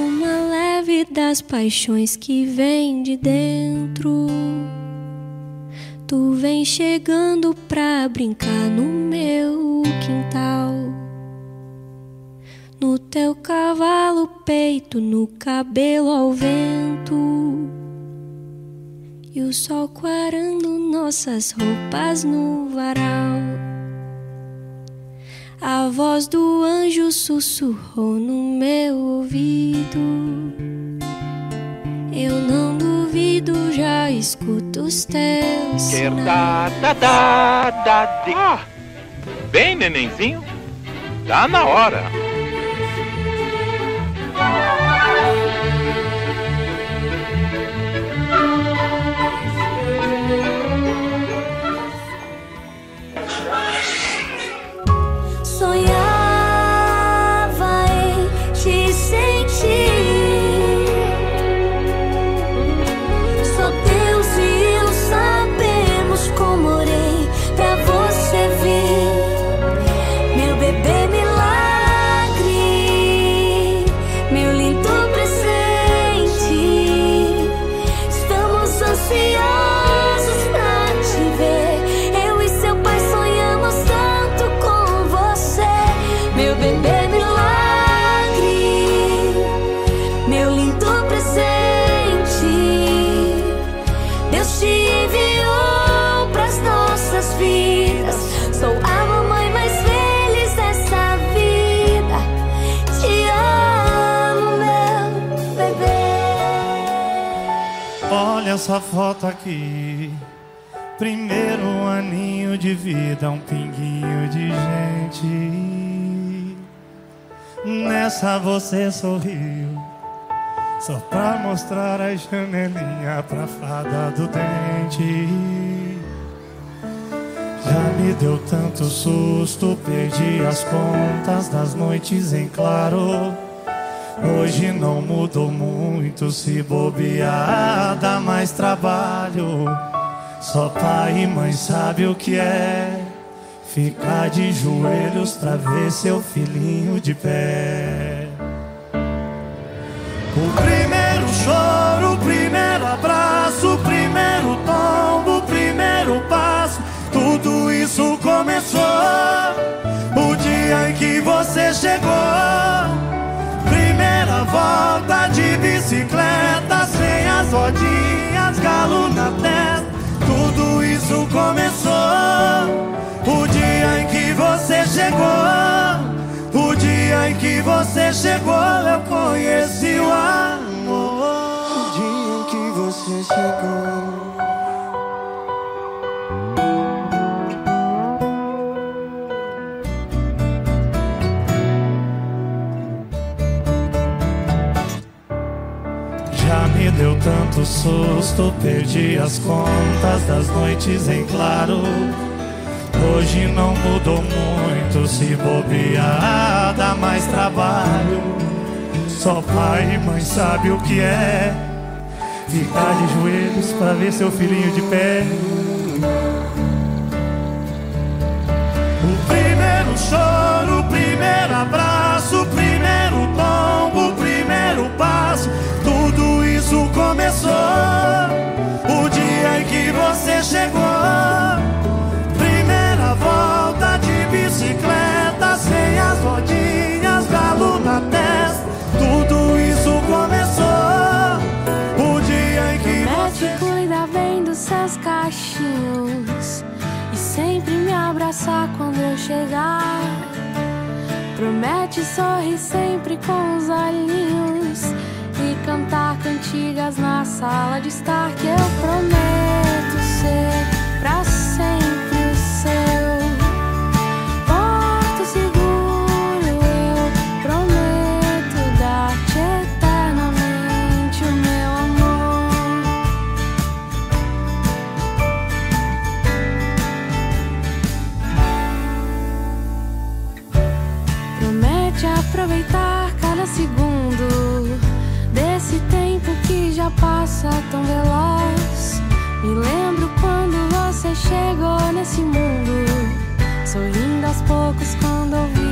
bruma leve das paixões que vem de dentro. Tu vem chegando pra brincar no meu quintal. No teu cavalo peito, no cabelo ao vento. E o sol quarando nossas roupas no varal. A voz do anjo sussurrou no meu ouvido. Eu não duvido, já escuto os teus sinais. Bem, nenenzinho, tá na hora. Sonhava em te sentir. Só Deus e eu sabemos como orei pra você vir. Meu bebê milagre, meu lindo presente. Estamos ansiosos pra te ver. Eu e seu pai sonhamos tanto com você. Meu bebê milagre, meu lindo presente. Deus te enviou pras nossas vidas. Sou a mamãe mais feliz dessa vida. Te amo, meu bebê. Olha essa foto aqui. Primeiro aninho de vida, um pinguinho de gente. Nessa você sorriu, só pra mostrar a janelinha pra fada do dente. Já me deu tanto susto, perdi as contas das noites em claro. Hoje não mudou muito, se bobear dá mais trabalho. Só pai e mãe sabe o que é ficar de joelhos pra ver seu filhinho de pé. O primeiro choro, o primeiro abraço, o primeiro tombo, o primeiro passo. Tudo isso começou o dia em que você chegou. Primeira volta de bicicleta, sem as rodinhas, galo na testa. Tudo isso começou o dia em que você chegou. O dia em que você chegou, eu conheci o amor. O dia em que você chegou. Já me deu tanto susto, perdi as contas das noites em claro. Hoje não mudou muito, se bobear dá mais trabalho. Só pai e mãe sabe o que é ficar de joelhos pra ver seu filhinho de pé. O primeiro choro, o primeiro abraço, o primeiro tombo, o primeiro passo. Tudo isso começou o dia em que você chegou. Primeira volta de bicicleta, sem as rodinhas, galo na testa. Tudo isso começou o dia em que você cuida bem dos seus cachinhos e sempre me abraçar quando eu chegar. Promete sorrir sempre com os olhinhos e cantar cantigas na sala de estar. Que eu prometo ser pra sempre o seu porto seguro. Eu prometo dar-te eternamente o meu amor. Promete aproveitar cada segundo desse tempo que já passa tão veloz. Me lembro quando você chegou nesse mundo, sorrindo aos poucos quando ouvi